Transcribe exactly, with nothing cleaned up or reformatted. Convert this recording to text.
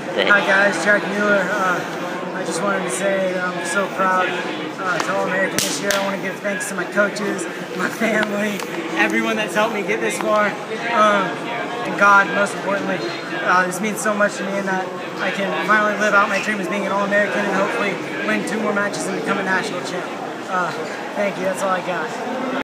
Hi guys, Jack Mueller. Uh, I just wanted to say that I'm so proud uh, to All-American this year. I want to give thanks to my coaches, my family, everyone that's helped me get this far, um, and God, most importantly. Uh, this means so much to me in that I can finally live out my dream as being an All-American and hopefully win two more matches and become a national champ. Uh, thank you, that's all I got.